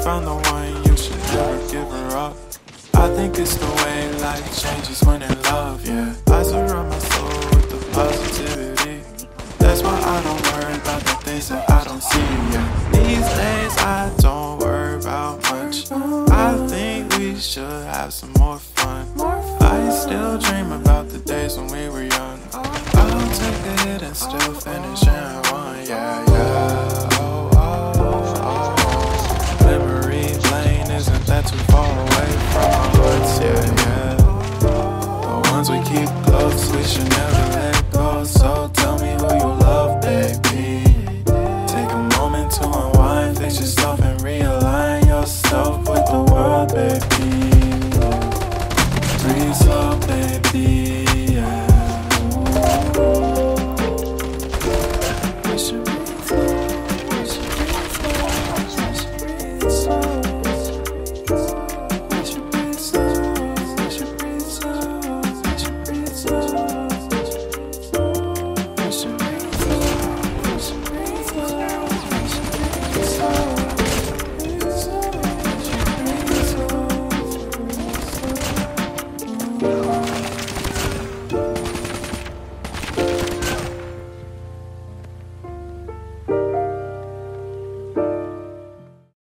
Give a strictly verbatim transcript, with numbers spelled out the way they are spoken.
found the one, you should never give her up. I think it's the way life changes when in love, yeah. I surround my soul with the positivity. That's why I don't worry about the things that I don't see, yeah. These days I don't worry about much. I think we should have some more fun. I still dream about the days when we were young. I'll take a hit and still finish and one, yeah, yeah. Oh, oh, oh, oh. Memory lane, isn't that too far away from our hearts, yeah, yeah. The ones we keep close, we should never let go. So tell me who you love, baby. Take a moment to unwind, fix yourself and realign yourself with the world, baby. Breathe slow, baby.